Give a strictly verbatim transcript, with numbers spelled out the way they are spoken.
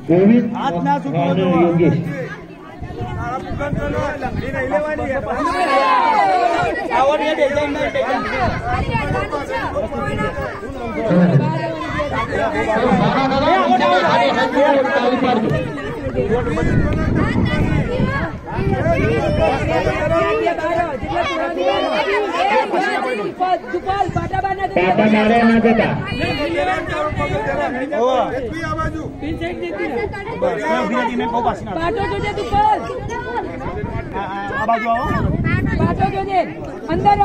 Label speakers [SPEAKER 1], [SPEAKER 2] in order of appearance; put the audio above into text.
[SPEAKER 1] ગોવિંદ
[SPEAKER 2] હાથ ના છૂટવો
[SPEAKER 1] યોગેશ પાટા મારે ના જતા
[SPEAKER 3] અંદર